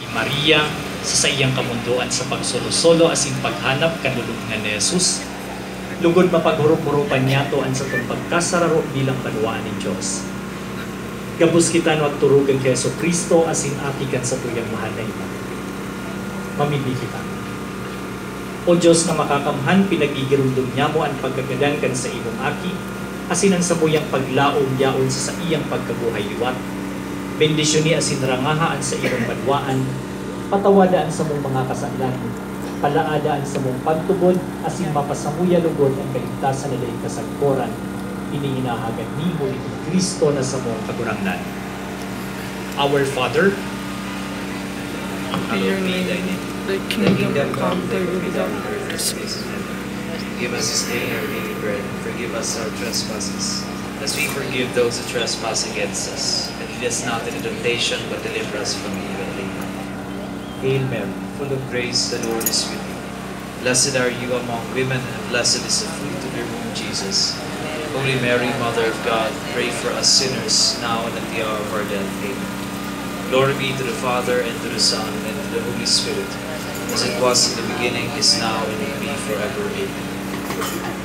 Maria, sa iyang kamunduan sa pagsulo-solo asin paghanap kanulungan ni Jesus, lugod mapaghurup-hurupan niya to ang sa itong pagkasararo bilang banwaan ni Diyos. Gabus kita no agturugan kay Yesu Kristo asin akikan sa tuyang mahal na iba. Mamili kita. O Diyos na makakamhan, pinagigirundong niya mo ang pagkagadan kan sa imong aki, asin ang sabuyang paglaom yaon sa iyang pagkabuhay liwat. Bendisyon ni asin rangahaan sa iyong banwaan, patawadaan sa mong mga kasalan, palaadaan sa mong pagtubod, asin mapasamuya lugod ang kaligtasan nila yung kasagkoran, inihinahagad ni mo ni Kristo na sa mong kagurangnan. Our Father, hallowed be thy name. Thy kingdom come, thy will be done on earth as it is in heaven. Give us this day our daily bread, and forgive us our trespasses, as we forgive those who trespass against us. And lead us not into temptation, but deliver us from evil. Hail Mary, full of grace, the Lord is with you. Blessed are you among women, and blessed is the fruit of your womb, Jesus. Holy Mary, Mother of God, pray for us sinners, now and at the hour of our death. Amen. Glory be to the Father, and to the Son, and to the Holy Spirit, as it was in the beginning, is now, and will be forever. Amen.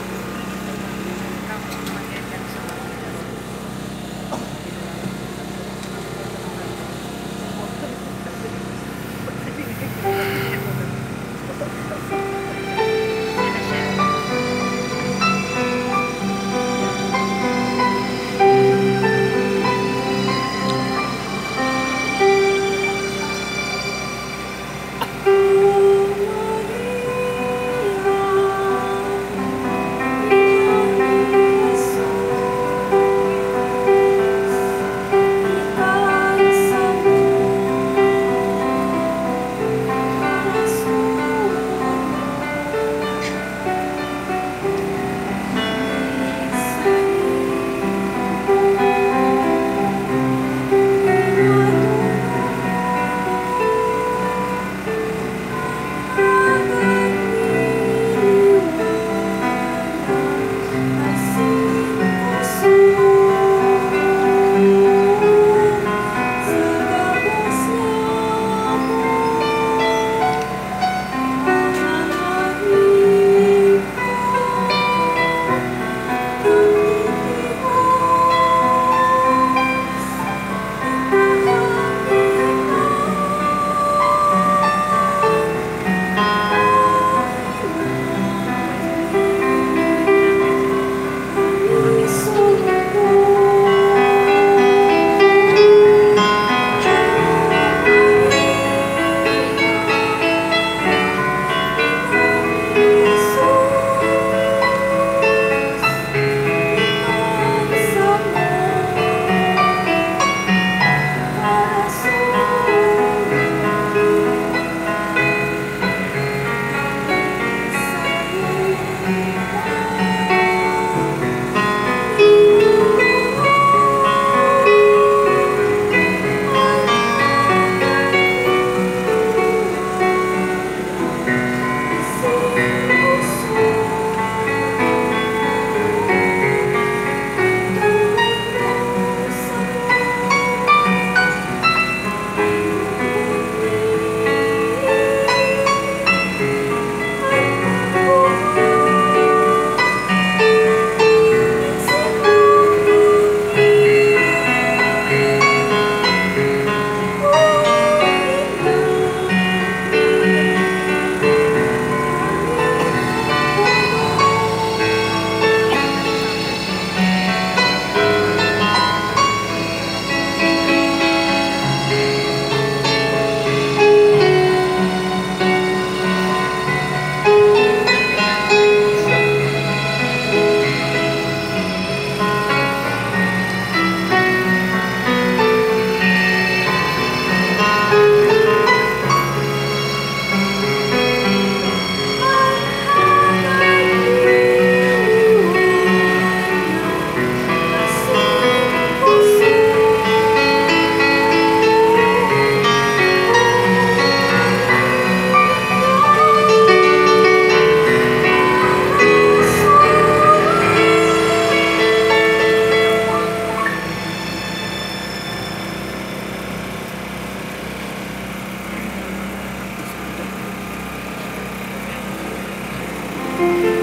Amen.